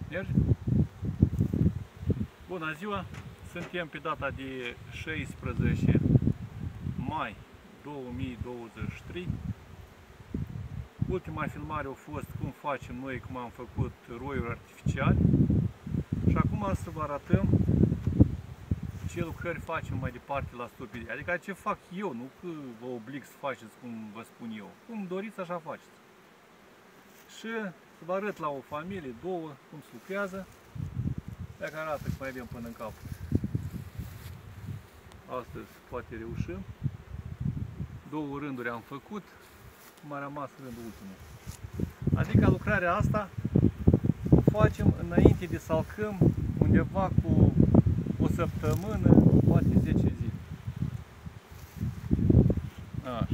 Merge? Bună ziua! Suntem pe data de 16 mai 2023. Ultima filmare a fost cum facem noi, cum am făcut roiuri artificiale. Și acum să vă arătăm ce lucrări facem mai departe la stupide. Adică ce fac eu, nu că vă oblig să faceți cum vă spun eu. Cum doriți, așa faceți. Și să vă arăt la o familie, două, cum se lucrează. Dacă arată că mai avem până în cap. Astăzi poate reușim. Două rânduri am făcut. M-a rămas rândul ultimul. Adică lucrarea asta o facem înainte de să alcăm undeva cu o săptămână, poate 10 zile. Așa.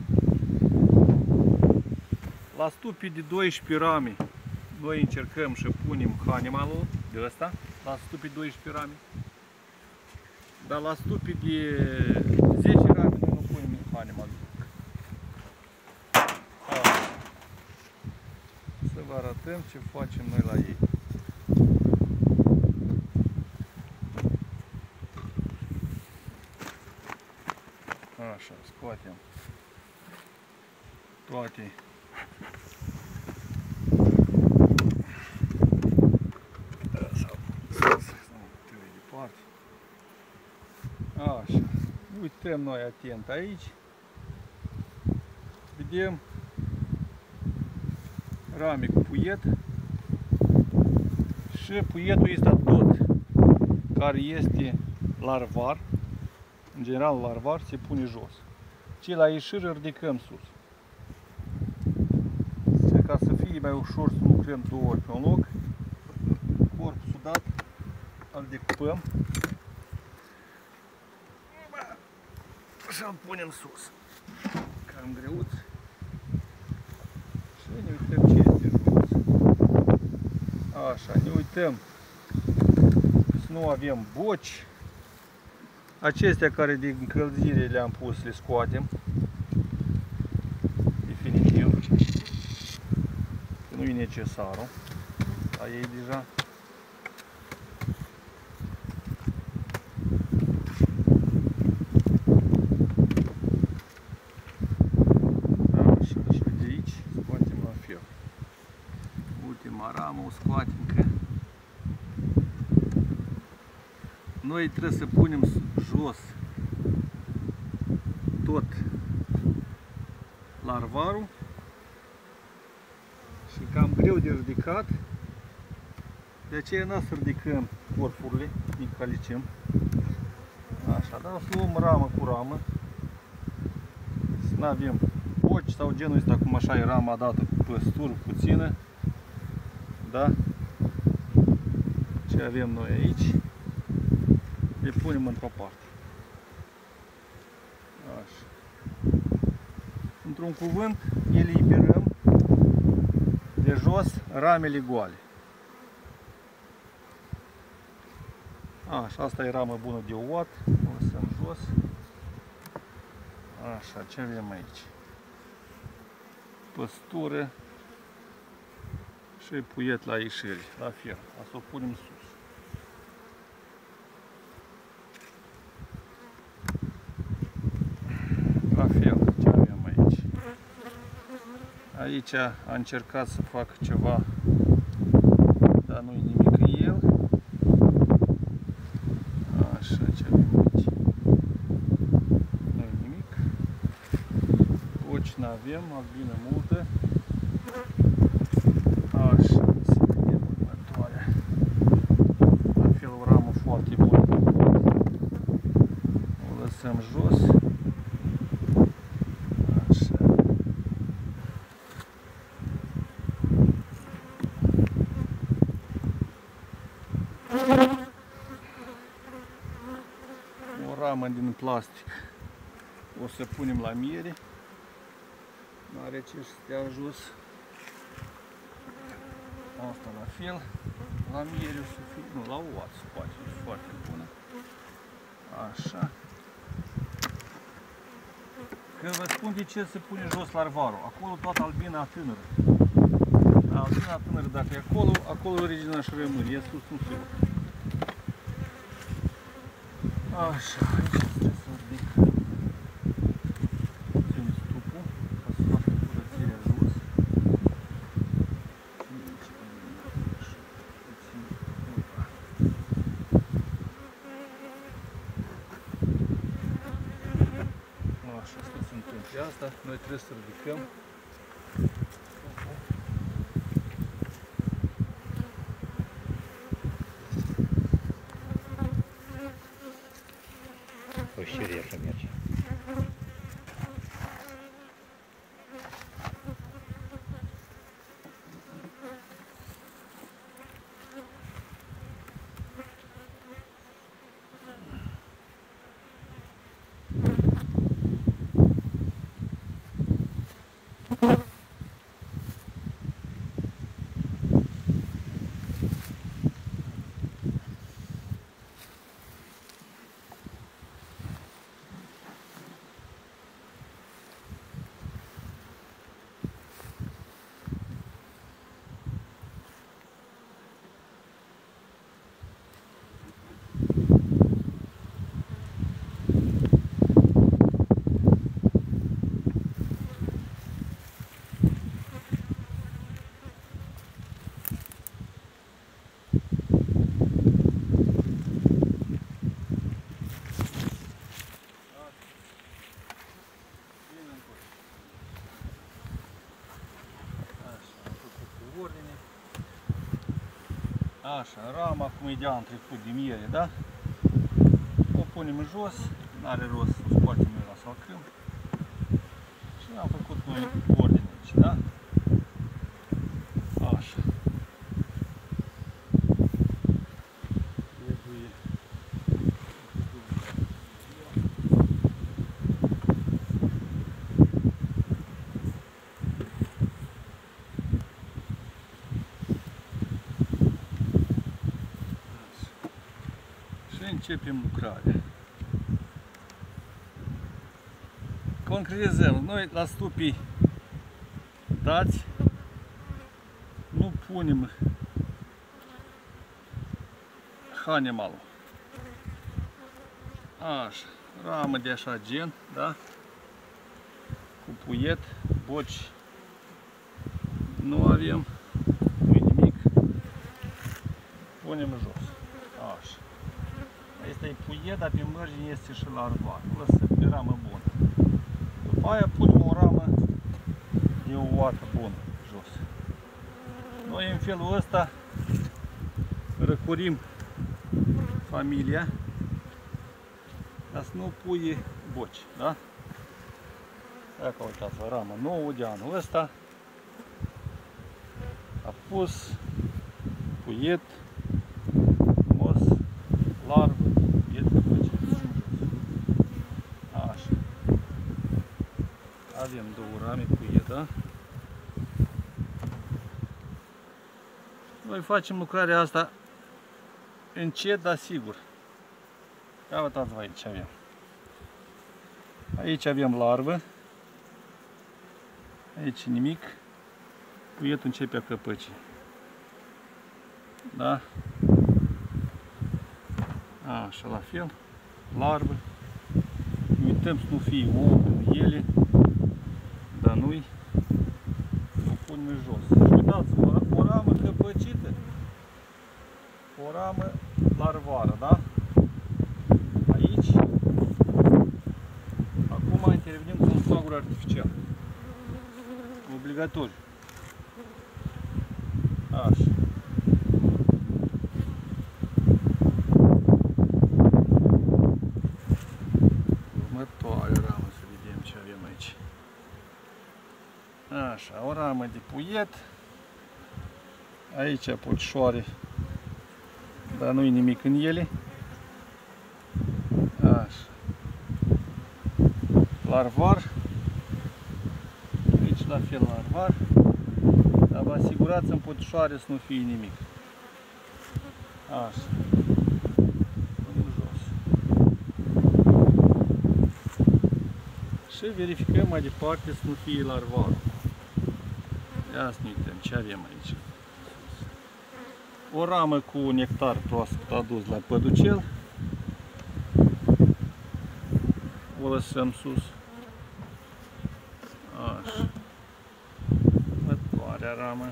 La stupii de 12 rame noi încercăm și punem hanimalul de ăsta, la stupii de 12 rame. Dar la stupii de 10 rame noi nu punem hanimalul. Să vă arătăm ce facem noi la ei. Așa, scoatem toate așa, uităm noi atent aici, vedem rame cu puiet și puietul este tot care este larvar, în general larvar se pune jos. Ce la ieșire ridicăm sus. Ca să fie mai ușor să lucrăm două ori pe un loc, corpul dat îl decupăm și îl punem sus. Cam greuț. Și ne uităm ce este jos. Așa, ne uităm să nu avem boci. Acestea care de încălzire le-am pus, le scoatem. Definitiv. Că nu e necesarul. La ei deja. Așa, și de aici scoatem la fel. Ultima ramă o scoatem că noi trebuie să punem jos tot larvarul și cam greu de ridicat, de aceea n-o să ridicăm corpurile, micalicem. Așa, dar o să luăm ramă cu ramă, să nu avem boci sau genul ăsta, cum așa e rama dată cu păstură puțină, da? Ce avem noi aici le punem într-o parte. Așa. Într-un cuvânt, eliberăm de jos ramele goale. Așa, asta e ramă bună de ouat. O lăsăm jos. Așa, ce avem aici? Păstură și puiet la ieșire, la fel. Asta o punem sus. La fel, ce avem aici? Aici a încercat să fac ceva, dar nu-i nimic în el. Așa, ce avem aici? Nu-i nimic. Boci n-avem, albină multă. Așa, să vedem următoarea. La fel, o ramă foarte bună. O lăsăm jos. O ramă din plastic o să punem la miere, n-are ce să stea jos. Asta la fel, la miere o să fie, nu, la ouat se poate, e foarte bună. Așa. Că vă spun de ce se pune jos larvarul, acolo toată albina tânără. Altina tânără, dacă e acolo, acolo originea și rămâne, e sus nu fiu. Așa, aici trebuie să ridic. Țin stupul, ca să fac curățirea jos. Așa, să se întâmple asta, noi trebuie să ridicăm. Ощеря мерge. Așa, rama cum e de anul trecut de miere, da? O punem în jos, n-are rost să o scoatem noi la salcâm. Și am făcut noi ordine aici, da? Așa. Trebuie. Începem lucrarea. Concretizăm. Noi la stupii dați nu punem hanemalul. Așa, ramă de așa gen, da? Cu puiet, boci nu avem, nu-i nimic. Punem jos. Așa. Este e puiet, dar pe margine este și larvar. Lăsă pe ramă bună. După aia punem o ramă de o oată bună jos. Noi în felul ăsta răcorim familia ca să nu pui boci, da? Dacă uitați, o ramă nouă de anul ăsta a pus puiet frumos, larvă. Avem două rame puiet, da? Noi facem lucrarea asta încet, dar sigur. Ia uitați-vă aici avem. Aici avem larvă. Aici nimic. Puietul începe a căpăci. Da? Așa, la fel. Larvă. Uităm să nu fie ouă în ele. Dar nu-i o punem în jos. Și uitați, o ramă căpăcită, o ramă larvară, da? Aici, acum intervenim cu un fagur artificial. Obligatoriu. Așa. Următoarea ramă, să vedem ce avem aici. Așa, o ramă de puiet. Aici pulcișoare, dar nu-i nimic în ele. Așa. Larvar. Aici la fel larvar. Dar vă asigurați în pulcișoare să nu fie nimic. Așa. Punem jos. Și verificăm mai departe să nu fie larvarul. Ia să ne uităm ce avem aici. O ramă cu nectar proaspăt adus la păducel. O lăsăm sus. Așa. Următoarea ramă.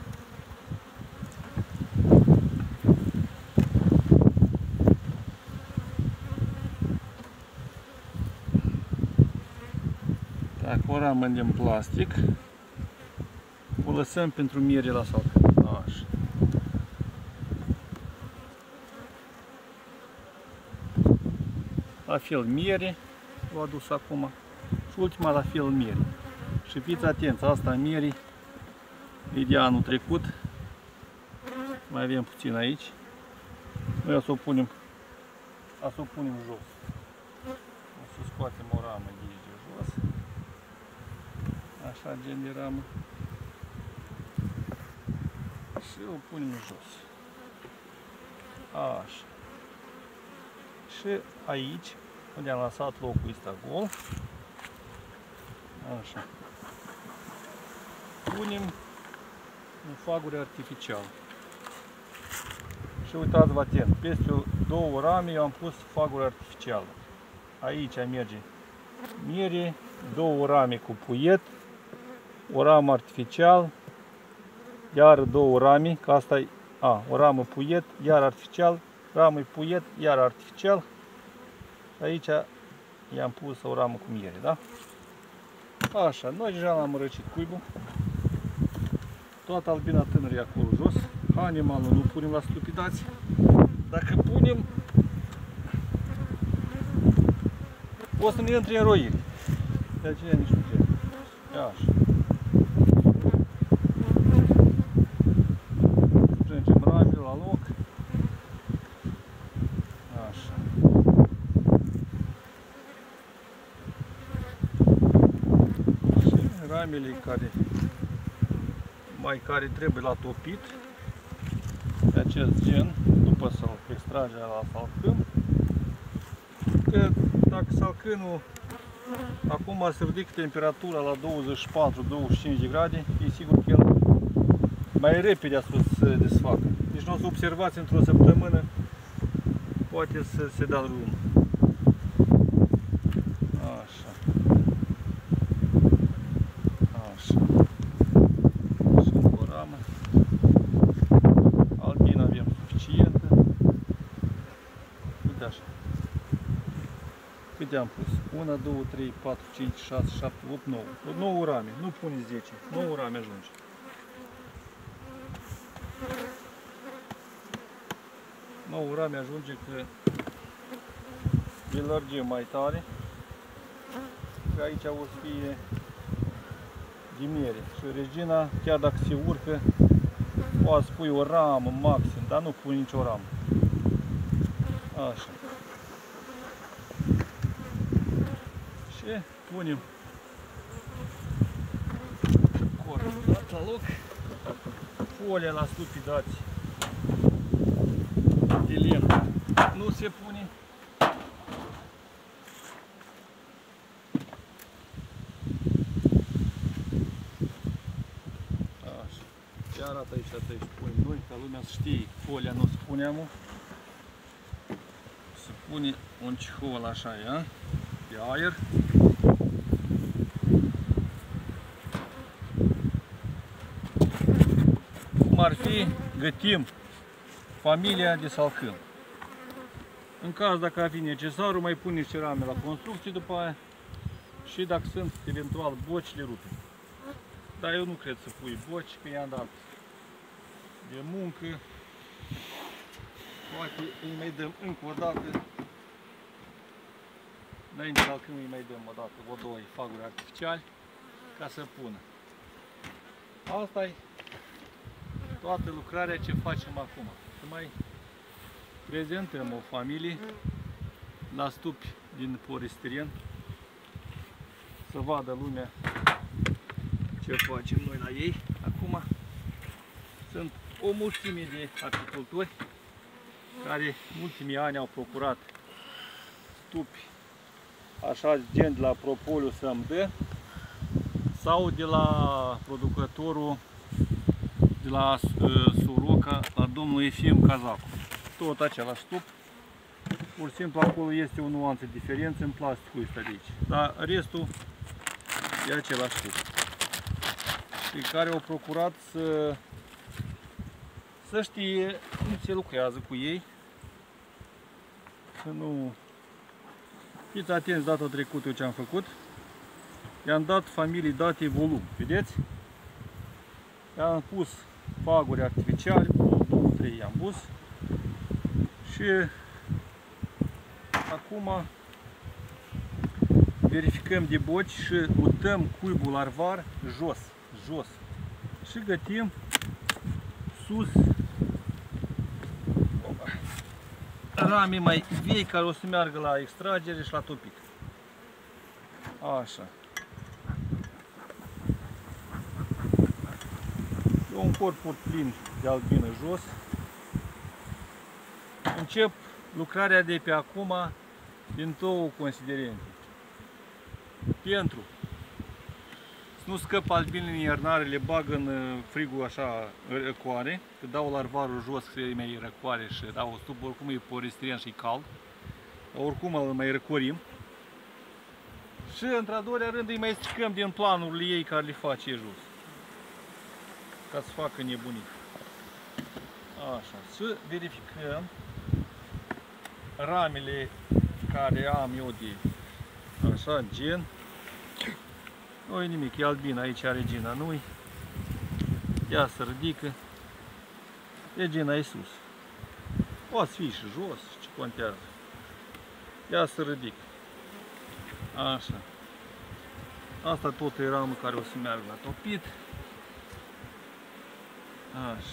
Dacă o ramă din plastic, o lăsăm pentru miere la salcă. Așa. La fel miere, l-a adus acum. Și ultima la fel miere. Și fiți atenți, asta miere e de anul trecut. Mai avem puțin aici. Noi o să o punem, jos. O să scoatem o ramă de aici de jos. Așa, gen de ramă. Și o punem jos. Așa. Și aici, unde am lăsat locul ăsta gol, așa, punem un fagure artificial. Și uitați-vă atent, peste două rame eu am pus fagure artificial. Aici merge miere, două rame cu puiet, o ramă artificial, iar două rame, că asta e o ramă puiet, iar artificial, ramă puiet, iar artificial. Aici i-am pus o ramă cu miere, da? Așa, noi deja l-am răcit cuibul. Toată albina tânără e acolo jos. Animalul nu punem la stupidați. Dacă punem, o să ne intre în roire. De aceea nici nu trebuie. Așa. Strângem ramele la loc. Așa. Și ramele care trebuie la topit, de acest gen, după să-l extrage la salcâm, că dacă salcâmul acum se ridică temperatura la 24-25 de grade, e sigur că el mai repede a spus să se desfacă. Deci nu o să observați într-o săptămână, poate să se dea drumul. Așa. Așa. Și o ramă. Albina avem suficientă. Uite așa. Câte am pus? 1, 2, 3, 4, 5, 6, 7, 8, 9. 9 rame. Nu puneți 10. 9 rame ajunge. Nouă rame ajunge că îl lărgim mai tare. Că aici o să fie de miere. Și regina, chiar dacă se urcă, poate să pui o ramă maxim, dar nu pui nicio ramă. Așa. Și punem corpul dat la loc. Folia la stupidați de lemn nu se pune. Așa. Ce arată aici, aici punem noi, ca lumea să știe, folia nu se pune amu. Se pune un cihol așa, ia, de aer. Cum ar fi, gătim familia de salcâm. În caz dacă ar fi necesar, mai pun niște rame la construcție după aia și dacă sunt eventual boci, le rupem. Dar eu nu cred să pui boci, că i-am dat de muncă. Poate îi mai dăm încă o dată. Înainte salcâm îi mai dăm o dată, o două faguri artificiali ca să pună. Asta e toată lucrarea ce facem acum. Să mai prezentăm o familie la stupi din polistiren, să vadă lumea ce facem noi la ei. Acum sunt o mulțime de apicultori care în ultimii ani au procurat stupi așa gen de la Propoliu să-mi dă, sau de la producătorul de la Soroca, la domnul Efim Cazacu. Tot același stup. Pur și simplu acolo este o nuanță diferență în plasticul ăsta de aici. Dar restul e același stup. Și care au procurat să știe cum se lucrează cu ei. Să nu... Fiți atenți data trecută eu ce am făcut. I-am dat familii date volum. Vedeți? I-am pus faguri artificiale, 1, 2, 3 i-am pus. Și acum verificăm de boci și mutăm cuibul larvar jos, jos. Și gătim sus rame mai vei care o să meargă la extragere și la topit. Așa. E un corp plin de albină jos. Încep lucrarea de pe acum din două considerente. Pentru să nu scăpă albinele în iernare, le bag în frigul așa răcoare, că dau larvarul jos, că e mai răcoare și dau stup, oricum e polistiren și e cald. Oricum îl mai răcorim. Și într-a doilea rând îi mai stricăm din planurile ei care le face jos. Ca să facă nebunii. Așa, să verificăm ramele care am eu de așa, gen. Nu-i nimic, e albina, aici are gina, nu-i. Ea se ridică. E gina e sus. Poate fi și jos, ce contează. Ea se ridică. Așa. Asta tot e ramă care o să meargă la topit. Așa.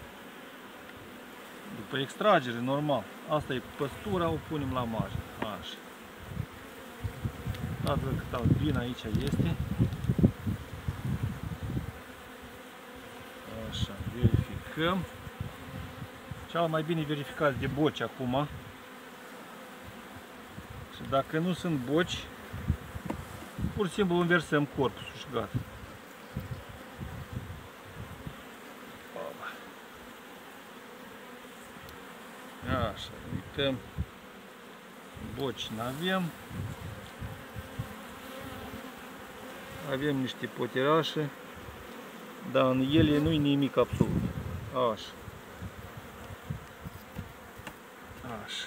După extragere, normal. Asta e păstura, o punem la margine. Așa. Dați-vă cât albina aici este. Așa, verificăm. Cel mai bine verificați de boci acum. Și dacă nu sunt boci, pur și simplu inversăm corpusul și gata. Așa, uităm. Boci n-avem. Avem niște poterașe, dar în ele nu-i nimic absolut. Așa. Așa.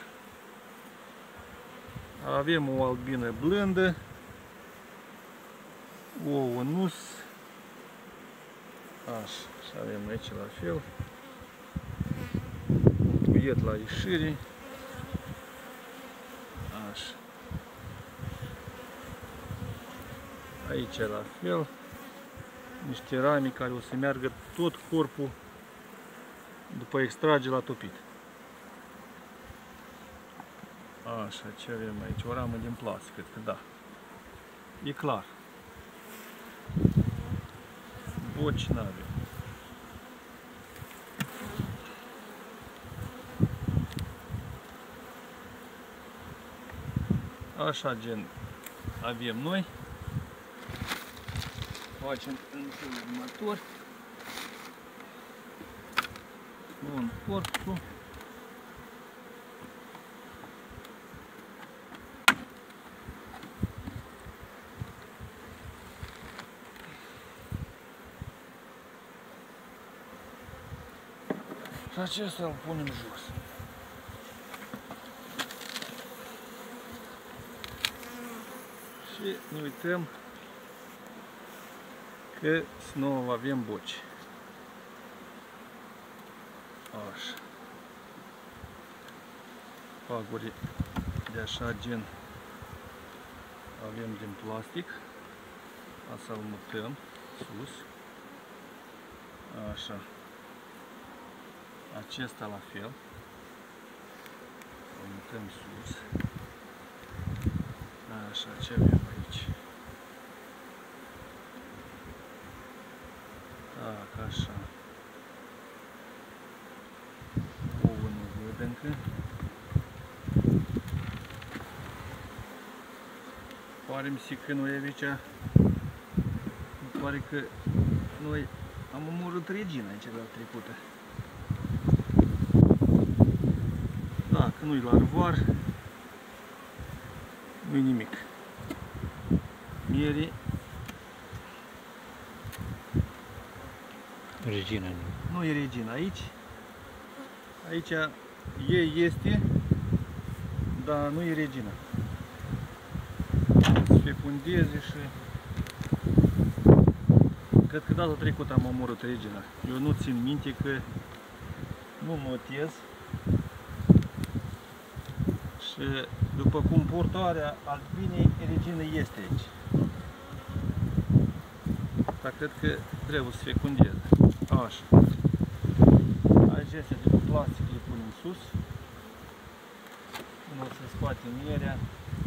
Avem o albină blândă, ouă nus. Așa. Și avem aici la fel. Un puiet la ieșire. Așa. Aici la fel, niște rami care o să meargă tot corpul după extrage la topit. Așa, ce avem aici? O ramă din plastic, cred că da. E clar. Boci n-avem. Așa gen avem noi. Facem în felul următor. Bun, corpul. Și acesta îl punem jos. Și ne uităm că nu avem boci. Așa. Faguri de așa gen avem din plastic. Asta îl mutăm sus. Așa. Acesta la fel. Îl mutăm sus. Așa, ce avem aici? Так, așa. Ouă nu văd încă. Pare-mi că nu e aici. pare că noi am omorât regina aici data trecută. Dacă nu-i la arvar, nu-i nimic. Miere, Regina. nu e regina aici. Aici ei este, dar nu e regina. Se fecundeze și cred că data trecută am omorât regina. Eu nu țin minte că nu notez. Și după cum portoarea albinei, regina este aici. Dar cred că trebuie să fecundeze. Așa. Aici este de plastic, le punem sus. Nu o să scoatem mierea.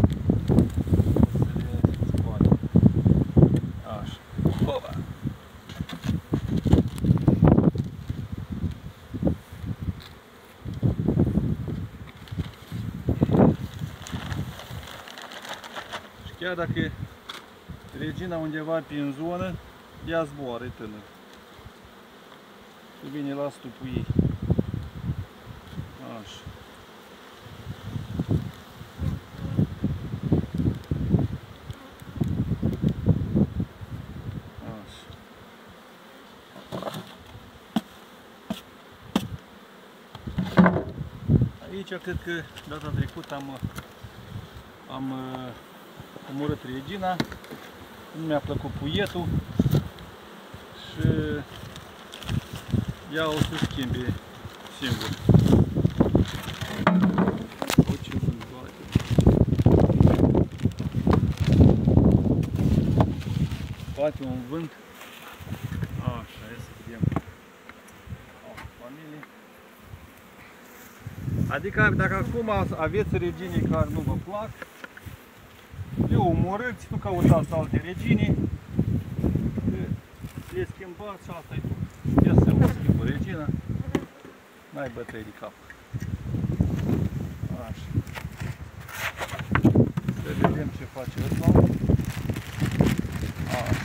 Să le scoatem. Așa. Opa! Și chiar dacă regina undeva prin zonă, ea zboară, e tânăr. Și vine la stupul ei. Așa. Așa. Aici cred că data trecută am omorât regina. Nu mi-a plăcut puietul și ea o să schimbe singur. O, ce vânt bate. Bate un vânt. Așa, hai să vedem. Familie. Adică dacă acum aveți regini care nu vă plac, le omorâți, nu căutați alte regini, le schimbați și asta e tot. Ia să o schimbă regina, n-ai bătăi de cap. Așa. Să vedem ce face ăsta. Așa.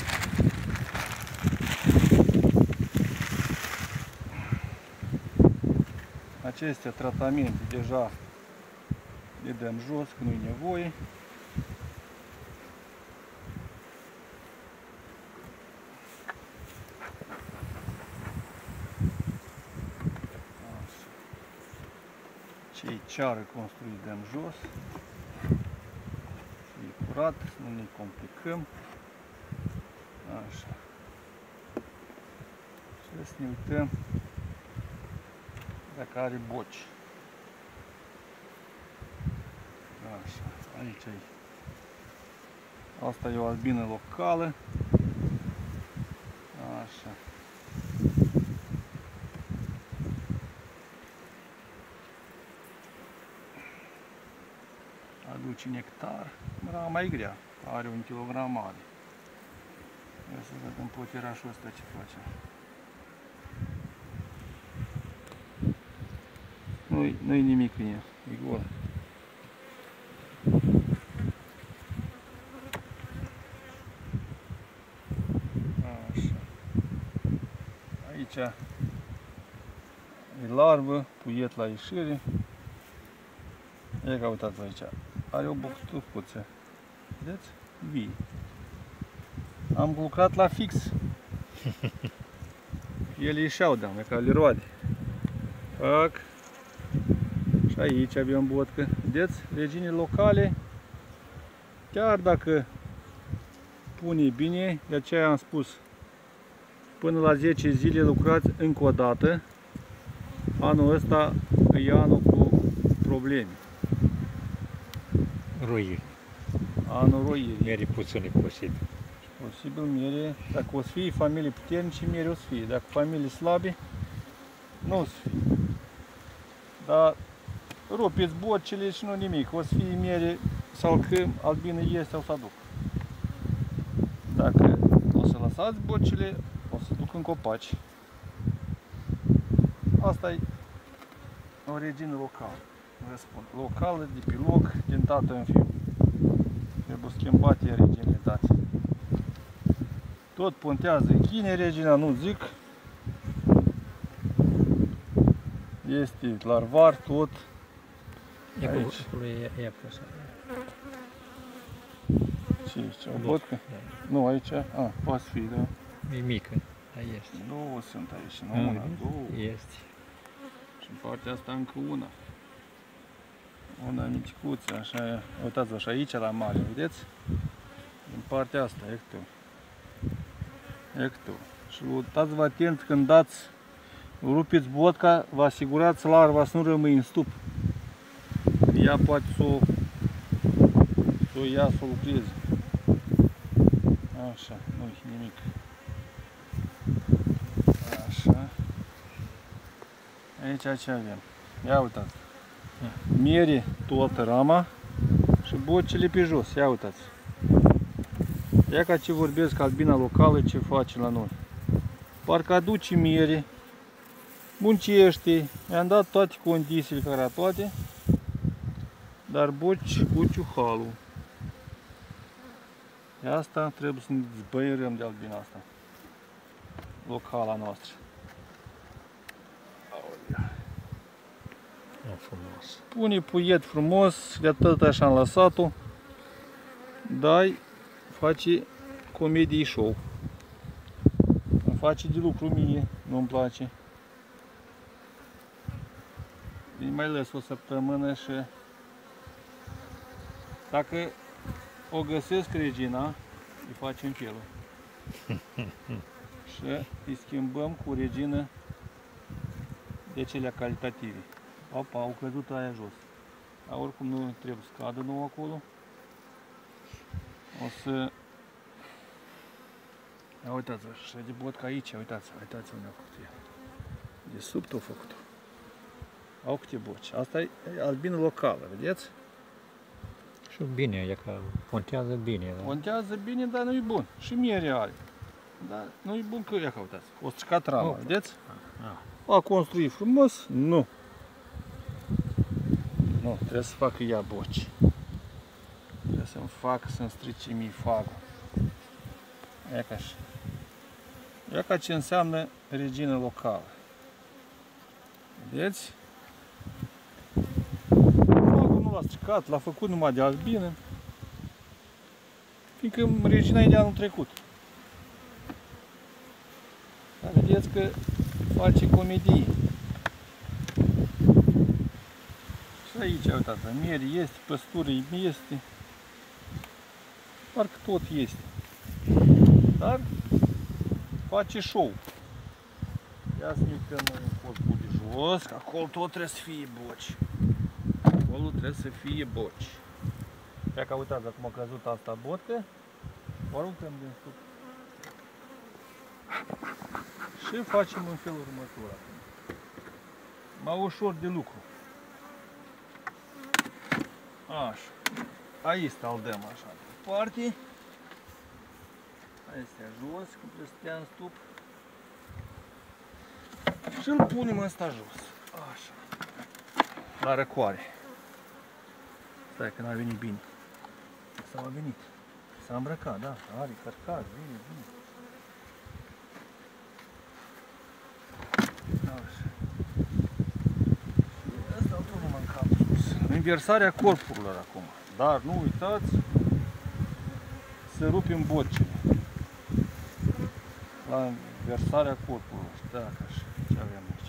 Aceste tratamente deja le dăm jos, că nu-i nevoie. Cei ceară construit dăm jos. E curat, nu ne complicăm. Așa. Și să ne uităm dacă are boci. Așa, aici e. Asta e o albină locală. Așa. Aduce nectar. Era mai grea. Are 1 kilogram mare. Ia să vedem poterașul ăsta ce face. Nu-i nimic în el. E gol. Așa. Aici e larvă, puiet la ieșire. Ia că uitați aici. Are o bucătuță. Vedeți? Vii. Am lucrat la fix. Ele ieșeau de-am, ca le roade. Fac. Și aici avem botcă. Vedeți? Regini locale. Chiar dacă pune bine, de aceea am spus, până la 10 zile lucrați încă o dată. Anul ăsta e anul cu probleme. Roieri. Anul roierii. Miere puține posibil. Posibil miere, dacă o să fie familii puternice, miere o să fie. Dacă familii slabe, nu o să fie. Dar rupeți bocile și nu nimic. O să fie miere sau că albină iese sau să aduc. Dacă o să lăsați bocile, o să duc în copaci. Asta e o regină locală. Vă spun, locală, de pe loc, din tată în fiu. Trebuie schimbate reginile date. Tot pontează chine regina, nu zic. Este larvar tot. E Aici. acolo e apus. Ce o botcă? Nu, aici, poate fi, da. E mică, dar este. Două sunt aici, nu una, două. Este. Și în partea asta încă una. Una micuță, așa e. Uitați-vă, și aici la mare, vedeți? Din partea asta, ecto. Și uitați-vă atent când dați, rupeți botca, vă asigurați larva să nu rămâi în stup. Ea poate să o ia, să o lucreze. Așa, nu-i nimic. Așa. Aici ce avem? Ia uitați. Miere toată rama și bocile pe jos. Ia uitați. Ia ca ce vorbesc albina locală ce face la noi. Parcă aduce miere, muncește, i-am dat toate condițiile care toate, dar boci cu ciuhalul. De asta trebuie să ne zbăierăm de albina asta. Locala noastră. E frumos. Pune puiet frumos, de atât așa am lăsat-o. Dai, face comedii show. Îmi face de lucru mie, nu-mi place. Îi mai lăs o săptămână și dacă o găsesc regina, îi facem felul. Și îi schimbăm cu regină de cele calitative. Opa, au căzut aia jos. Dar oricum nu trebuie să cadă nou acolo. O să... Ia uitați-vă, și de botca aici, uitați-vă unde a făcut ea. De sub tot făcut-o. Au câte boci. Asta e albină locală, vedeți? Și bine, e că pontează bine. Da? Pontează bine, dar nu-i bun. Și miere are. Dar nu-i bun că, ia că uitați, o stricat rama, vedeți? A construit frumos? Nu. Nu, trebuie să facă ea boci. Trebuie să-mi facă, să-mi strice mie fagul. Ia ca așa. Ia ca ce înseamnă regină locală. Vedeți? Fagul nu l-a stricat, l-a făcut numai de albină. Fiindcă regina e de anul trecut. Dar vedeți că face comedie. Și aici, uitați, miere este, păstură este. Parcă tot este. Dar face show. Ia să ne uităm noi în corpul de jos, că acolo tot trebuie să fie boci. Acolo trebuie să fie boci. Ia că uitați, acum a căzut asta botcă. O aruncăm din stup. Și facem în felul următor. Mai ușor de lucru. Așa. Aici îl dăm așa departe. Astea jos, că trebuie să stea în stup. Și îl punem ăsta jos. Așa. La răcoare. Stai că n-a venit bine. Sau a venit. S-a îmbrăcat, da. Are cărcat, bine. Așa. Și ăsta îl punem în cap sus. Inversarea corpurilor acum. Dar nu uitați să rupem bocile. La inversarea corpurilor. Da, așa. Ce avem aici?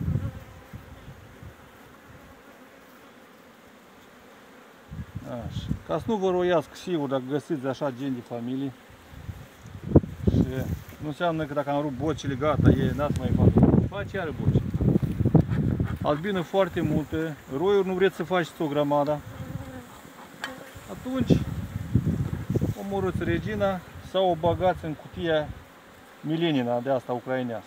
Așa. Ca să nu vă roiască sigur dacă găsiți așa gen de familie. Și nu înseamnă că dacă am rupt bocile, gata, n-ați mai fac. Face iară boci. Albină foarte multe, roiuri nu vreți să faceți o grămadă. Atunci omorâți regina sau o bagați în cutia Milenina de asta ucrainească.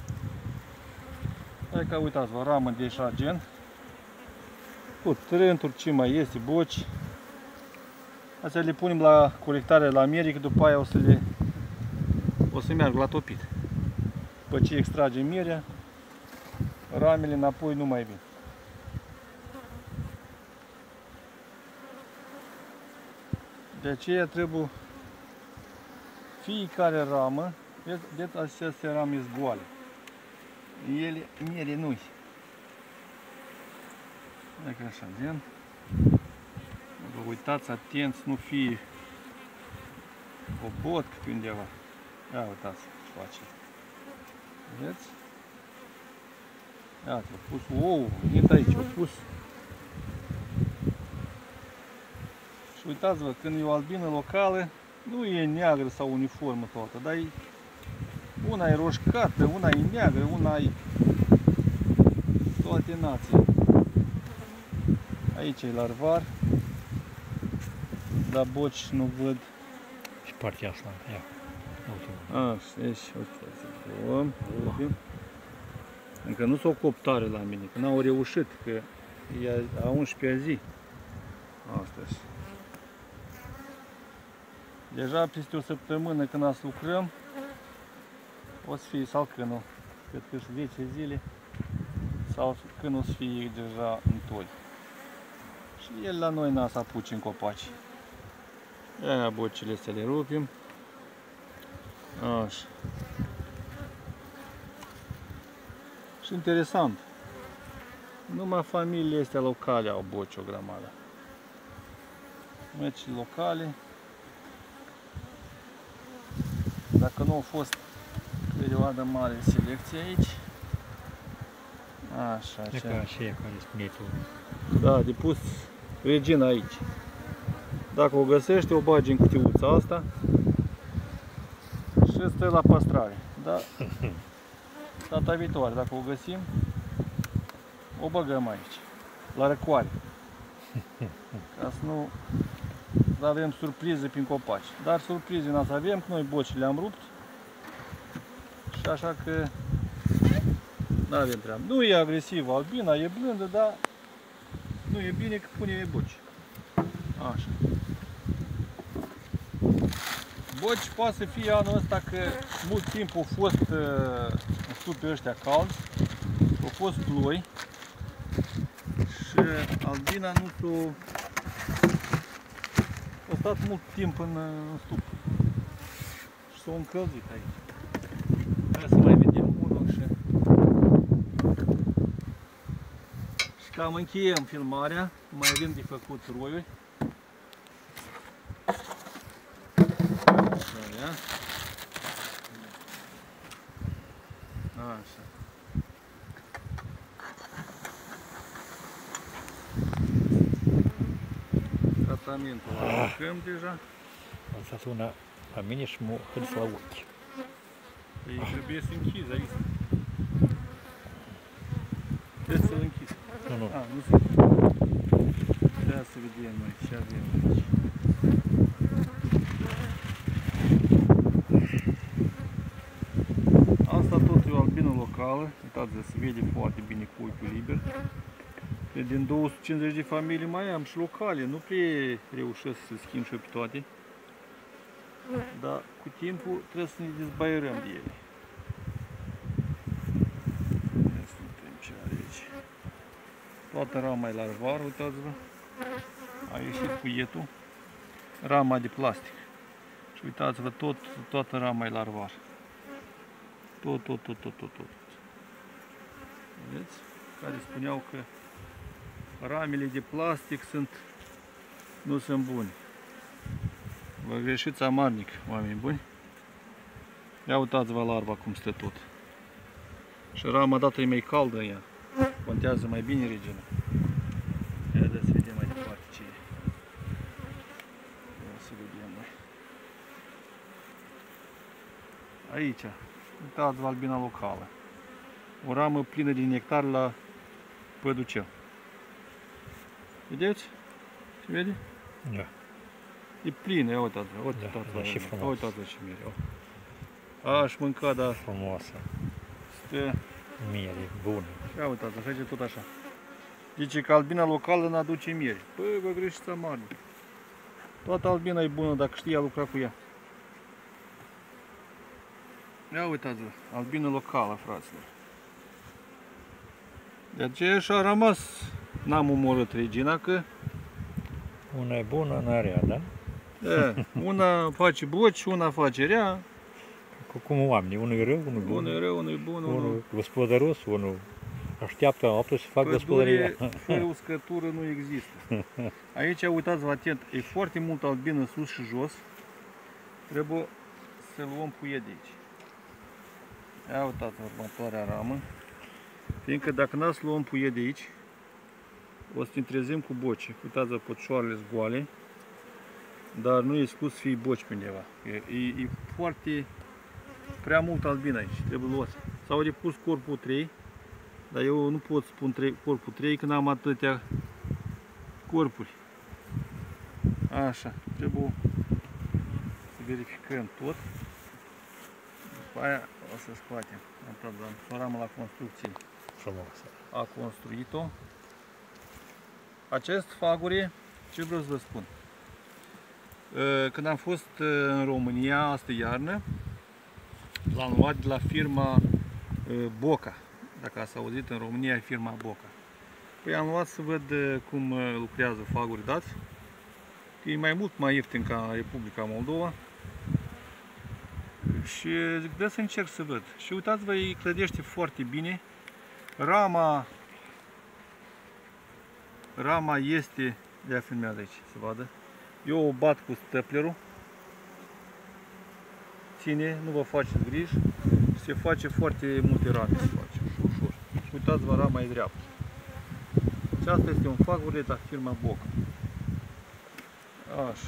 Hai că uitați-vă, ramă de așa gen. Cu trânturi, ce mai este, boci. Astea le punem la colectare la America, după aia o să meargă la topit. După ce extragem mierea, ramele înapoi nu mai vin. De aceea trebuie fiecare ramă, vedeți, aceste rame sunt goale. Ele, miere nu-i. Dacă așa, vedem. Vă uitați atenți, nu fie o botcă pe undeva. Ia uitați ce face. Vedeți? Iată, a pus ou, venit aici, a pus. Și uitați-vă, când e o albină locală, nu e neagră sau uniformă toată, dar e, una e roșcată, una e neagră, una e toate nații. Aici e larvar, dar boci nu văd. Și partea asta, ia. Ultima. Așa, deci, uite, încă nu s-o copt tare la mine, că n-au reușit, că e a 11-a zi. Astăzi. Deja peste o săptămână când să lucrăm, o să fie salcânul, cred că și 10 zile, sau când o să fie deja în toli. Și el la noi n-a să apuce în copaci. Aia bocile să le rupim. Așa. Și interesant, numai familiile astea locale au boci o grămadă. Meci locale. Dacă nu a fost perioada mare de selecție aici. Așa, E ca aceea care spuneai tu. da, de pus regina aici. Dacă o găsești, o bagi în cutiuța asta și stă la păstrare. Da? Data viitoare, dacă o găsim, o băgăm aici, la răcoare. Ca să nu avem surprize prin copaci. Dar surprize n-o să avem, că noi bocile le-am rupt. Și așa că nu avem treabă. Nu e agresivă albina, e blândă, dar nu e bine că pune boci. Așa. Boci poate să fie anul ăsta că mult timp au fost stupe ăștia calzi, au fost ploi și albina nu s-a... a stat mult timp în stup și s-a încălzit aici. Hai să mai vedem unul și cam încheiem filmarea, mai avem de făcut roiuri. Așa. Tratamentul aruncăm deja. Am lăsat una la mine și m-a hârs la ochi. Păi trebuie să închizi aici. Trebuie să-l închizi. Nu. A, nu se... Ia să vedem noi ce avem aici. Asta tot e o albină locală. Uitați, se vede foarte bine cu ochiul liber. Din 250 de familii mai am și locale. Nu prea reușesc să schimb și eu pe toate. Dar cu timpul trebuie să ne dezbaierăm de ele. Ia să vedem ce are aici. Toată rama e larvar, uitați-vă. A ieșit cuietul. Rama de plastic. Și uitați-vă, toată rama e larvar. Tot. Vedeți? Care spuneau că ramele de plastic nu sunt bune. Vă greșiți amarnic, oameni buni. Ia uitați-vă larva cum stă tot. Și rama dată e mai caldă în ea. Contează mai bine regina. Ia să vedem mai departe ce e. Ia să vedem noi. Aici. Uitați-vă albina locală. O ramă plină de nectar la păducel. Vedeți? Se vede? Da. E plină, ia uitați-vă. Da, și frumos. Uitați-vă ce miere. Aș mânca, dar Frumoasă. stă... Miere, bună. Ia uitați-vă, face tot așa. Zice că albina locală n-aduce miere. Păi, vă greșiți amarnic. Toată albina e bună dacă știi a lucra cu ea. Ia uitați-vă, albină locală, fraților. De aceea și a rămas. N-am omorât regina, că Una e bună, una rea, da? Una face boci, una face rea, Cum oamenii, unul e rău, unul e bun, unul e rău, unul e bun, unul e gospodăros, unul așteaptă altul să facă gospodăria. Pădure fără uscătură nu există. Aici, uitați-vă atent, e foarte mult albină sus și jos. Trebuie să luăm puie de aici. Ia uitați următoarea ramă. Fiindcă dacă n-ați luăm puie de aici, o să ne trezim cu boci. Uitați-vă, păcioarele goale, dar nu e exclus să fie boci pe undeva. E foarte prea mult albină aici, trebuie luat. S-au depus corpul 3, dar eu nu pot spun corpul 3 când am atâtea corpuri. Așa, trebuie să verificăm tot. După aia o să scoatem. O ramă la construcție. Frumos. A construit-o. Acest fagure, ce vreau să vă spun? Când am fost în România astă iarnă, l-am luat de la firma Boca. Dacă ați auzit, în România e firma Boca. Păi am luat să văd cum lucrează faguri dați. E mai mult mai ieftin ca în Republica Moldova. Și zic, de să încerc să văd. Și uitați-vă, îi clădește foarte bine. Rama este, ia filmează aici, să vadă. Eu o bat cu steplerul. Ține, nu vă faceți griji. Se face foarte multe rame, se face, ușor. Și uitați-vă, rama e dreaptă. Și asta este un fagure de la firma Boca. Așa.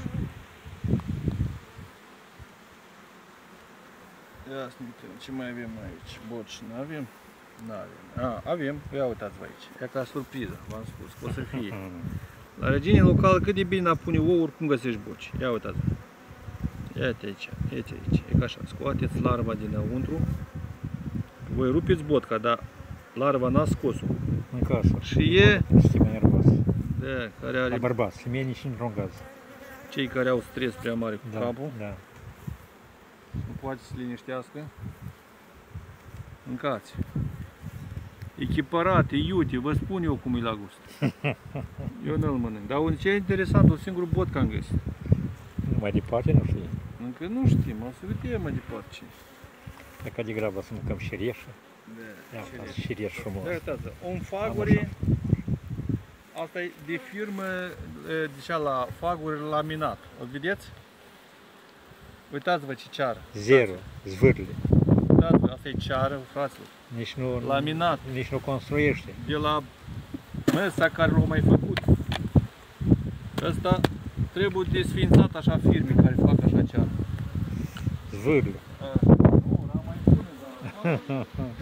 Ia să ne uităm, ce mai avem aici? Boci nu avem? Nu avem. Avem, ia uitați-vă aici. E ca surpriză, v-am spus, că o să fie. La regiune locală cât de bine a pune ouă, cum găsești boci. Ia uitați-vă. Iată aici, iată aici. E ca așa, scoateți larva dinăuntru. Voi rupeți botca, dar larva n-a scos-o. Încă așa. Și e... Este mai nervos. Da, care are... La bărbați, femeie nici într-un caz. Cei care au stres prea mare cu Da, capul. da. Nu poate să se liniștească. Mâncați. Echiparate, iute, vă spun eu cum e la gust. Eu nu-l mănânc. Dar ce e interesant, o singură botcă am găsit. Mai departe nu știu. Încă nu știm, o să vedem mai departe ce. Dacă degrabă să mâncăm șereșă. Da, Ia, șereș frumos. da, uitați, un fagure, asta e de firmă, de la fagure laminat. O vedeți? Uitați-vă ce ceară. Zero, zvârle. Uitați-vă, asta e ceară, fraților. Nici nu, Laminat. nici nu construiește. De la măsa care l-au mai făcut. Ăsta trebuie desfințat așa firme care fac așa ceară. Zvârle. Nu, n-am mai spune, dar...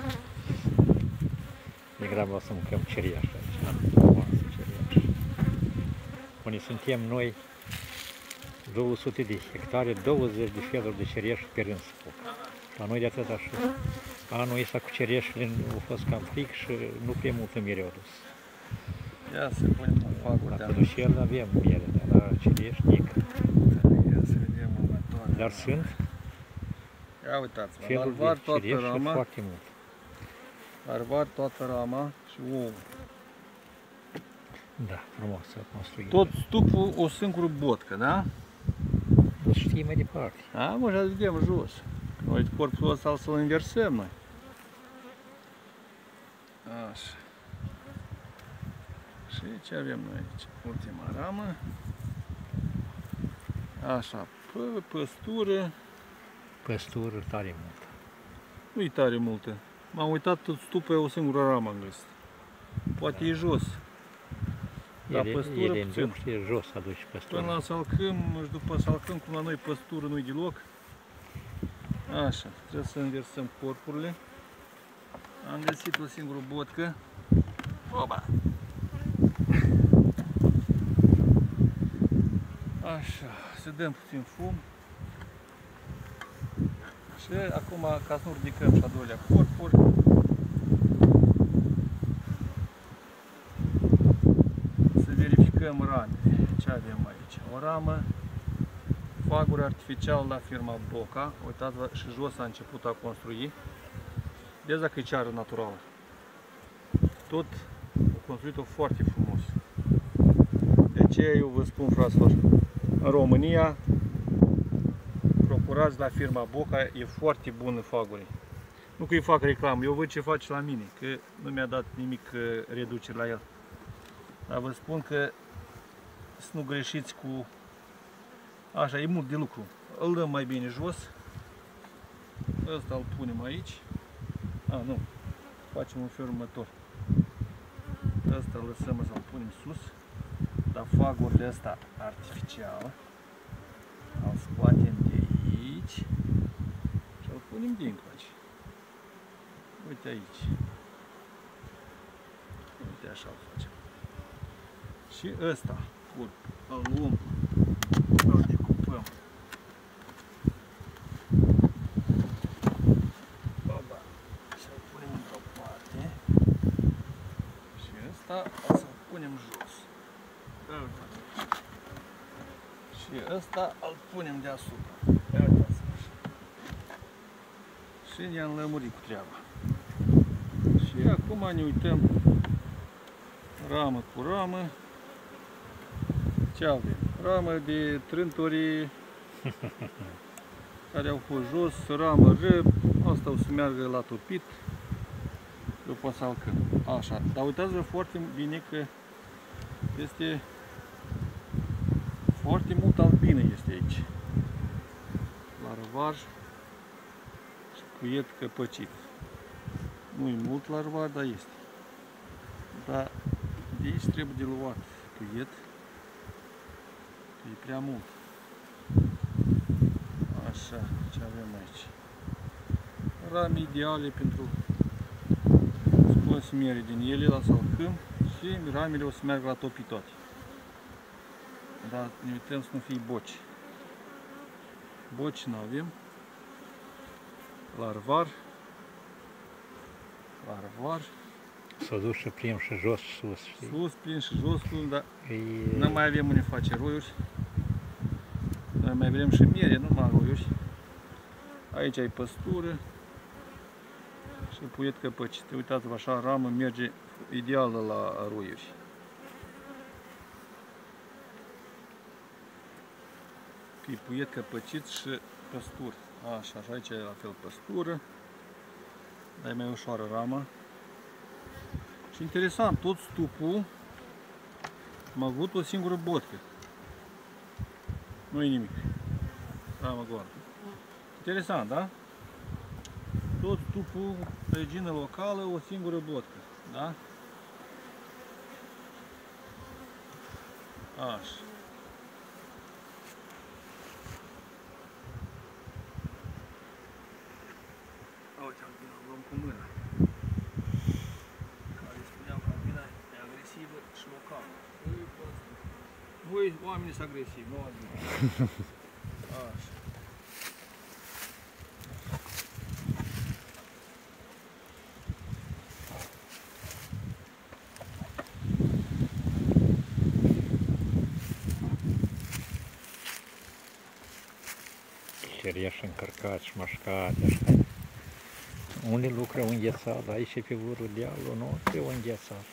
Degrabă să mâncăm cereașă aici. Frumoasă cereașă. Unde suntem noi, 200 de hectare, 20 de feluri de cereaș pe rând se foc. La noi de atâta și anul ăsta cu cereșele a fost cam fric și nu prea multă miere au dus. Ia să punem un fagure La de Pădușel avem miere, dar la cereș nic. Ia să vedem următoare. Dar sunt Ia uitați-vă, feluri larvar de toată cereș rama, foarte mult. larvar toată rama și ouă. Da, frumos să construim. Tot stupul o singură botcă, da? Știi mai departe. Da, mă, și vedem jos. Noi corpul ăsta să-l inversăm noi. Așa. Și ce avem noi aici? Ultima ramă. Așa, păstură. Păstură tare mult. Nu-i tare multă. M-am uitat tot stupul pe o singură ramă am găsit. Poate e jos. Dar păstură ele în puțin. drum, știi, jos aduci păstură. Până la salcâm și după salcâm, cum la noi păstură nu-i deloc. Așa, trebuie să inversăm corpurile. Am găsit o singură botcă. Oba! Așa, să dăm puțin fum. Și acum, ca să nu ridicăm și a doilea corpuri, să verificăm ramele. Ce avem aici? O ramă, faguri artificial la firma Boca. Uitați-vă, și jos a început a construi. Vedeți dacă e ceară naturală. Tot a construit-o foarte frumos. De ce eu vă spun, fraților, în România procurați la firma Boca, e foarte bună fagurii. Nu că îi fac reclamă, eu văd ce face la mine, că nu mi-a dat nimic reducere la el. Dar vă spun că să nu greșiți cu... Așa, e mult de lucru. Îl dăm mai bine jos. Ăsta îl punem aici. A, nu. Facem un fel următor. Ăsta îl lăsăm să-l punem sus. Dar fagul de ăsta artificial îl scoatem de aici și îl punem dincoace. Uite aici. Uite așa îl facem. Și ăsta îl luăm, îl decupăm. Oba. Și îl punem într-o parte. Și ăsta o să-l punem jos. Și ăsta îl punem deasupra. Și ne-am lămurit cu treaba. Și acum ne uităm ramă cu ramă. Ce avem? Ramă de trântori care au fost jos, ramă râb, asta o să meargă la topit, după salcăm. Așa, dar uitați-vă foarte bine că este foarte mult albină este aici. Larvaj și puiet căpăcit. Nu e mult larvaj, dar este. Dar de aici trebuie de luat puiet. E prea mult. Așa, ce avem aici? Rame ideale pentru scos miere din ele la salcâm și ramele o să meargă la topi toate. Dar ne uităm să nu fie boci. Boci nu avem. Larvar. Larvar. S-a dus și prim și jos și sus, știi? Sus, plin și jos, dar nu mai avem unde face roiuri. Noi mai vrem și miere, nu mai roiuri. Aici ai păstură și puiet căpăcit. Uitați-vă așa, ramă merge ideală la roiuri. Puiet căpăcit și păstură. Așa, și aici e la fel păstură. Dar e mai ușoară rama. Și interesant, tot stupul am avut o singură botcă. Nu e nimic. Ramă goală. Interesant, da? Tot stupul, regină locală, o singură botcă. Da? Așa. Uite, albina o luăm cu mâna. Care spuneam că albina e agresivă și locală. Voi, oamenii sunt agresivi, nu albina. Așa. Cireș încărcat și mașcat, așa. Unii lucrau înghețat, aici pe vârul dealului nu trebuie înghețat.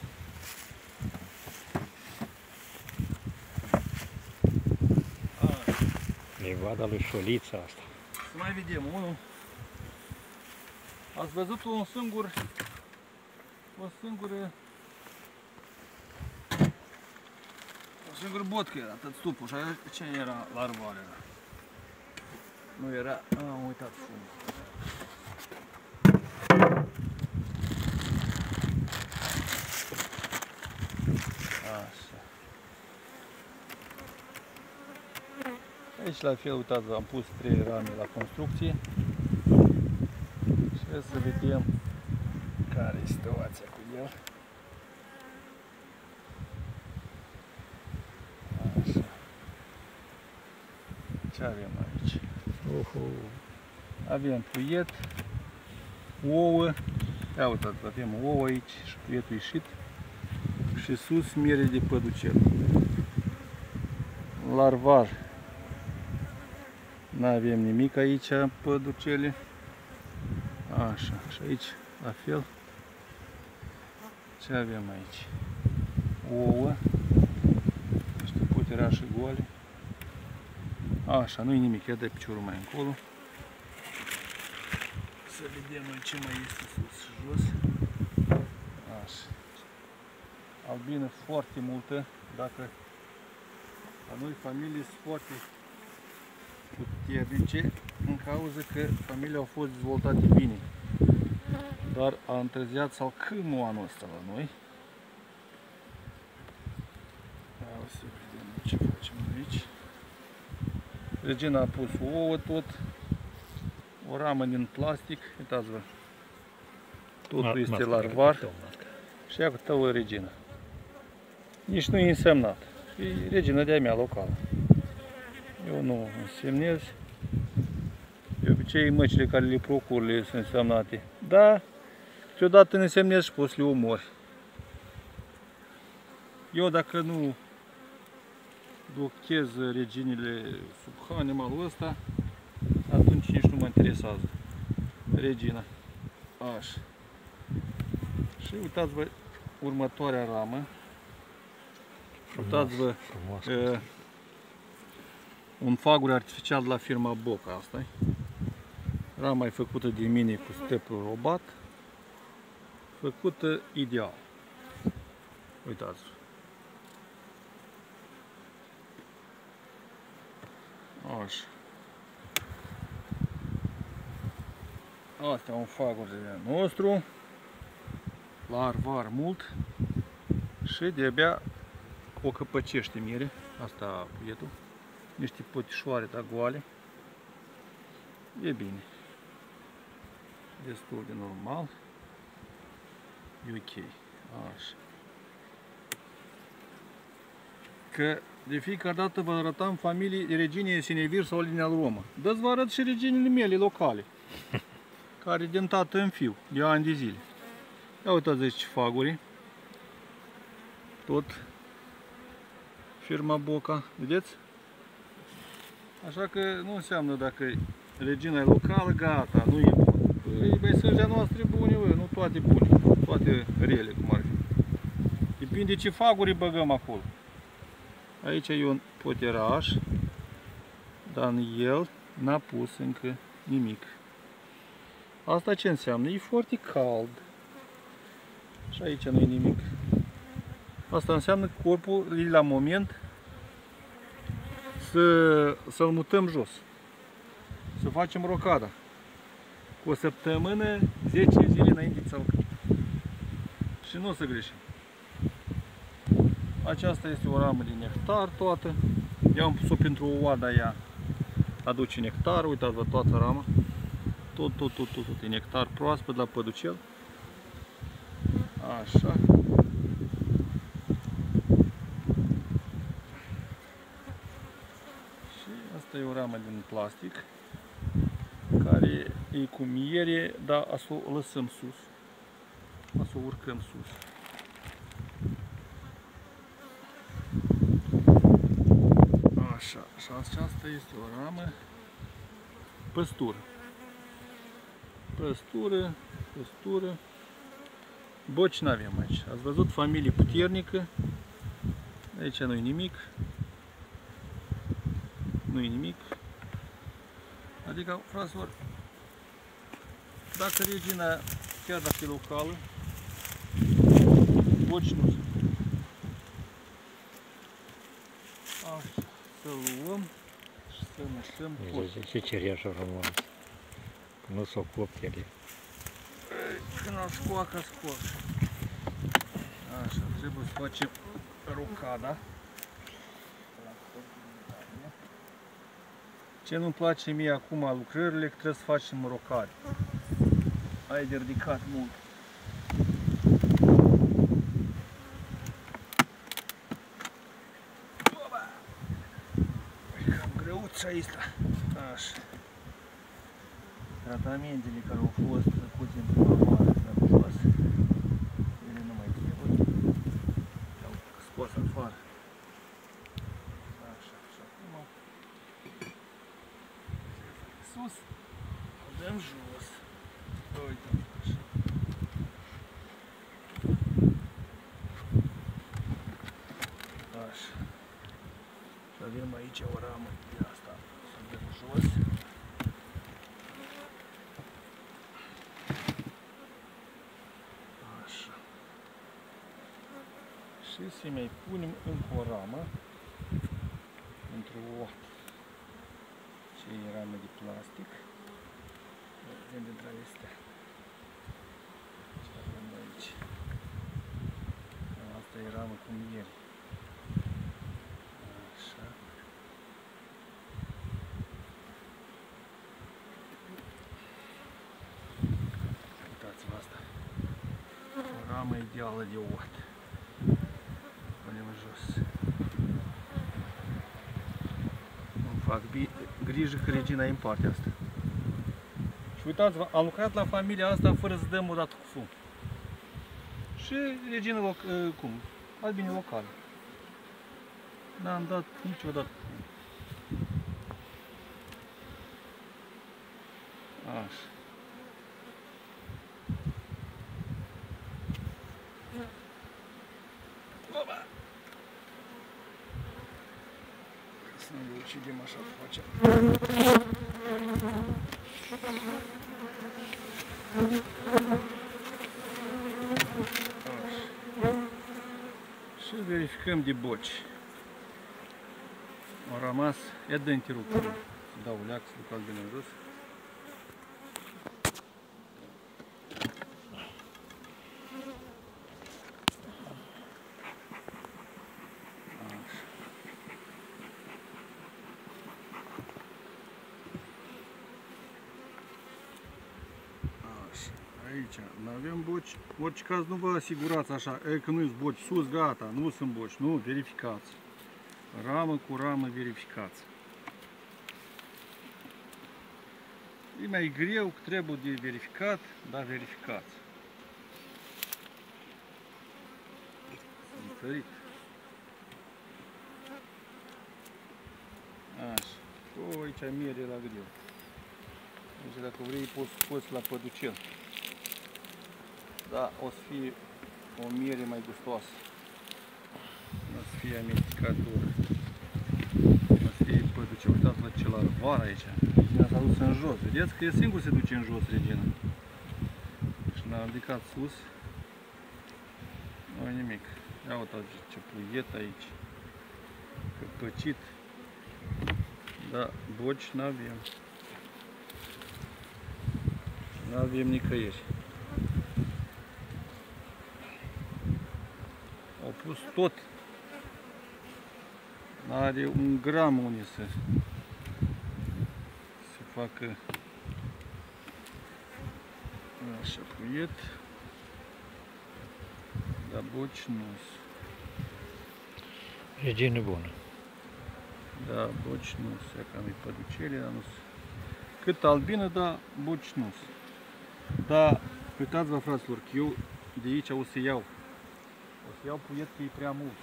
Livada lui Șolița asta. Să mai vedem unul. Ați văzut o singură botcă era, tot stupul. Și ce era larvarea? Nu era, am uitat fumul. Așa. Aici la fel, uitați, am pus 3 rame la construcție. Și să vedem care e situația cu el. Așa. Ce avem aici? Avem puiet, ouă. Ia uitați, avem ouă aici și puietul ieșit. Și sus miere de păducel. Larvar. Nu avem nimic aici în păducele. Așa, și aici la fel. Ce avem aici? Ouă. Niște puterașe goale. Așa, nu-i nimic, ia de piciorul mai încolo. Să vedem noi ce mai este sus și jos. Așa. Albină foarte multă, dacă la noi familii sunt foarte puternice, în cauza că familiile au fost dezvoltate bine. Dar a întârziat sau câmul anul ăsta la noi. O să vedem ce facem aici. Regina a pus ouă tot, o ramă din plastic, uitați-vă, totul este larvar și ia cu tău Regina. Nici nu e însemnat, e Regina de-a mea locală. Eu nu însemnez, de obicei măcile care le procur le sunt însemnate, dar câteodată ne însemnez și poți să le omori. Eu dacă nu blochez reginile sub animalul ăsta, atunci nici nu mă interesează regina. Așa. Și uitați-vă următoarea ramă. Uitați-vă un fagur artificial de la firma Boca asta. Rama e făcută de mine cu stepul robat. Făcută ideal. Uitați-vă. Așa. Asta e un fagur de nostru. Larvar mult. Și de-abia o căpăcește mire. Asta puietul. Niște potișoare goale. E bine. Destul de normal. E ok. Așa. Că de fiecare dată vă arătam familii Reginei Sinevir sau Linia Romă. Dă-ți vă arăt și reginile mele locale. Care din tată în fiu, de ani de zile. Ia uitați aici ce faguri. Tot firma Boca, vedeți? Așa că nu înseamnă dacă regina e locală, gata, nu e bună. Băi, sângea noastră bune, bă, nu toate bune, toate rele, cum ar fi. Depinde ce faguri băgăm acolo. Aici e un poteraș, dar în el n-a pus încă nimic. Asta ce înseamnă? E foarte cald. Și aici nu e nimic. Asta înseamnă că corpul e la moment să-l mutăm jos. Să facem rocada. Cu o săptămână, 10 zile înainte să-l. Și nu o să greșim. Aceasta este o ramă de nectar toată. Eu am pus-o pentru o oada, ea aduce nectar. Uitați-vă toată rama. Tot e nectar proaspăt la păducel. Așa. Și asta e o ramă din plastic care e cu miere, dar o lăsăm sus. O să o urcăm sus. Așa, și aceasta este o ramă păstură. Păstură. Boci n-avem aici. Ați văzut, familie puternică. Aici nu-i nimic. Nu-i nimic. Adică, fraților, dacă regina, chiar dacă e locală, boci nu sunt. Așa, să luăm și să mășăm tot. Ce cereașă frumoasă. Nu s-o copt ele. Când o scoacă. Așa, trebuie să facem rocada. Ce nu-mi place mie acum lucrările, că trebuie să facem rocade. Ai de ridicat mult. Cam greuță asta. Așa. Tratamentele care au fost făcute în primăvară, pe jos, ele nu mai trebuie. Le-au scos afară. Așa, și acum sus, dăm jos. Uite, așa. Așa. Și avem aici o ramă de asta. dăm jos. Așa. Și să mai punem încă o ramă pentru oat. Și e ramă de plastic. Vedem dintre astea. Ce avem aici? Asta e ramă cu miere. Așa. Uitați-vă asta. O ramă ideală de oat. Punem jos. Îmi fac grijă că Regina e în partea asta. Și uitați-vă, am lucrat la familia asta fără să dăm odată cu fum. Și Regina, cum? Albine locale. N-am dat niciodată cu fum. Așa. Opa! Să nu ucidem așa cum facem. Și verificăm de boci. Au rămas, ia dă-nti rupul. Dau leac să duc albine în jos. Aici nu avem boci, în orice caz nu vă asigurați așa, că nu sunt boci sus, gata, nu sunt boci, nu, verificați. Ramă cu ramă verificați. E mai greu, că trebuie de verificat, dar verificați. Întărit. Așa, aici miere la greu. Deci dacă vrei poți scoți la păducel. Da, o să fie o miere mai gustoasă. Nu o să fie amestecat dur. O să fie păducel. Uitați-vă ce larvar aici. Regina s-a dus în jos. Vedeți că e singur se duce în jos, Regina. Și l-a ridicat sus. Nu nimic. Ia uitați ce puiet aici. Căpăcit. Da, boci n-avem. N-avem nicăieri. Au pus tot. N-are un gram unde să facă așa puiet. Dar boci nu sunt. Regină bună. Da, boci nu sunt. Ia cam e păducele, dar nu sunt. Cât albină, dar boci nu sunt. Dar uitați-vă, fraților, că eu de aici o să iau. O să iau puiet că e prea mult.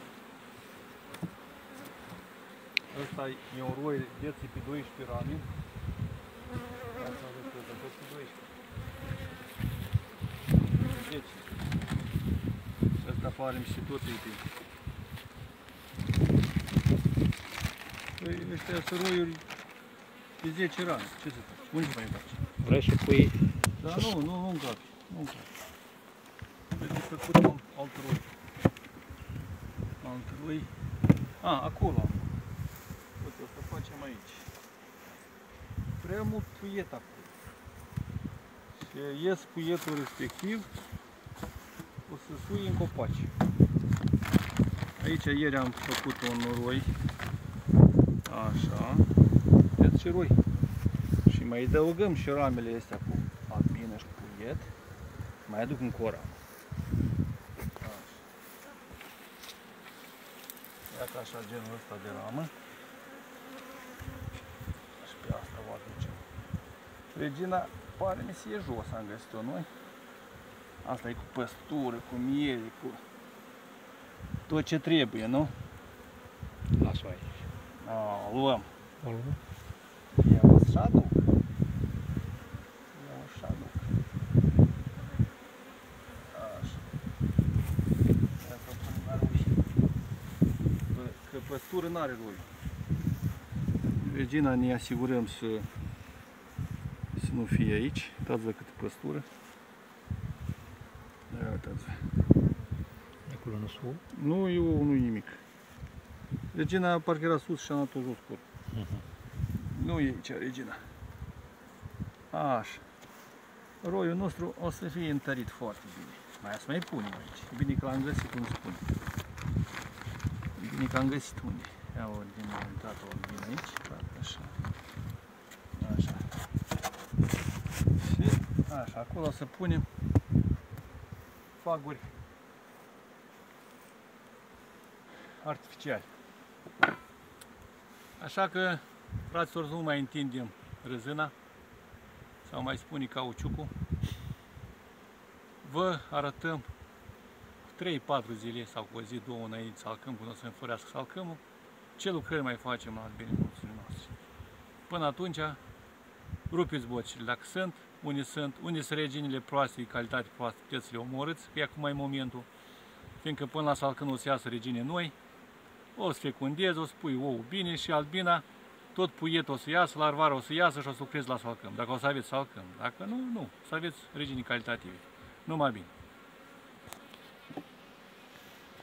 Ăsta e un roi, vedeți, pe 12 rame. Asta arătă pe 12. 10. Și ăsta afară și tot e pe. Păi ăștia sunt roiuri pe 10 rame. Ce să faci? Unde mai faci? Vrei să pui... Dar nu încapi. Nu încapi. Trebuie făcut un alt roi. Alt roi. A, acolo am. Uite, o să facem aici. Prea mult puiet acolo. Și ies puietul respectiv, o să sui în copaci. Aici ieri am făcut un noroi. Așa. Vedeți și roi. Și mai adăugăm și ramele astea cu albină și cu puiet. Mai aduc încă o ramă. Iată așa genul ăsta de ramă. Și pe asta o aducem. Regina pare mi se e jos, am găsit-o noi. Asta e cu păstură, cu miere, cu tot ce trebuie, nu? Las-o aici. O luăm. O luăm? Eu o să aduc. Așa. Ia să punem la roi. Că păstură n-are roi. Regina ne asigurăm să nu fie aici. Uitați-vă câtă păstură. Ia uitați-vă. Acolo nu sunt. Nu-i nimic. Regina parcă era sus și a dat jos acolo. Nu e aici Regina. Așa. Roiul nostru o să fie întărit foarte bine. Mai punem aici. E bine că l-am găsit unde spune. E bine că am găsit unde. Ia o din orientată o bine aici. Așa. Așa. Și așa, acolo o să punem faguri artificiali. Așa că, fraților, nu mai întindem rezâna sau mai spune cauciucul. Vă arătăm 3-4 zile sau cu o zi, două înainte salcăm, până o să înflorească salcămul, ce lucrări mai facem la benefițiile noastre. Până atunci, rupeți bocile dacă sunt, unde sunt reginile proaste, de calitate proastă, puteți să le omorâți, că e acum e momentul, fiindcă până la salcâm o să iasă regine noi, o să fecundezi, o să pui ouă bine și albina, tot puietul o să iasă, larvara o să iasă și o să lucrezi la salcâm, dacă o să aveți salcâm, dacă nu, nu, să aveți regini calitative. Numai bine!